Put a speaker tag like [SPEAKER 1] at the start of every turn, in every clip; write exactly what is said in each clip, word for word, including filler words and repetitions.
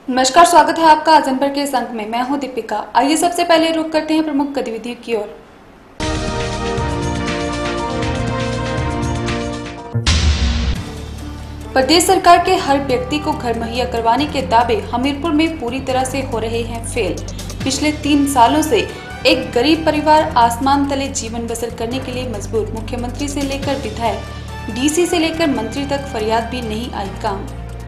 [SPEAKER 1] नमस्कार, स्वागत है आपका आज जनपद के इस अंक में। मैं हूं दीपिका। आइए सबसे पहले रुक करते हैं प्रमुख गतिविधियों की ओर। प्रदेश सरकार के हर व्यक्ति को घर मुहैया करवाने के दावे हमीरपुर में पूरी तरह से हो रहे हैं फेल। पिछले तीन सालों से एक गरीब परिवार आसमान तले जीवन बसर करने के लिए मजबूर। मुख्यमंत्री से लेकर विधायक, डीसी से लेकर मंत्री तक फरियाद भी नहीं आई काम।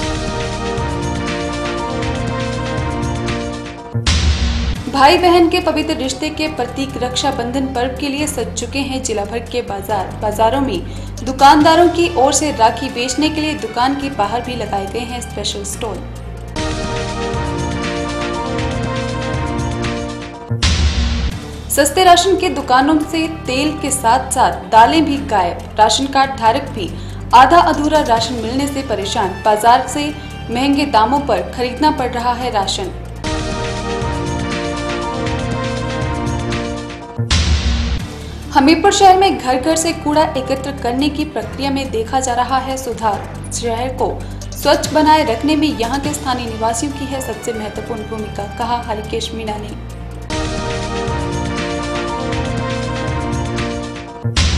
[SPEAKER 1] भाई बहन के पवित्र रिश्ते के प्रतीक रक्षाबंधन पर्व के लिए सज चुके हैं जिला भर के बाजार। बाजारों में दुकानदारों की ओर से राखी बेचने के लिए दुकान के बाहर भी लगाए गए हैं स्पेशल स्टॉल। सस्ते राशन के दुकानों से तेल के साथ साथ दालें भी गायब। राशन कार्ड धारक भी आधा अधूरा राशन मिलने से परेशान। बाजार से महंगे दामों पर खरीदना पड़ रहा है राशन। हमीरपुर शहर में घर घर से कूड़ा एकत्र करने की प्रक्रिया में देखा जा रहा है सुधार। शहर को स्वच्छ बनाए रखने में यहां के स्थानीय निवासियों की है सबसे महत्वपूर्ण भूमिका, कहा हरिकेश मीणा ने।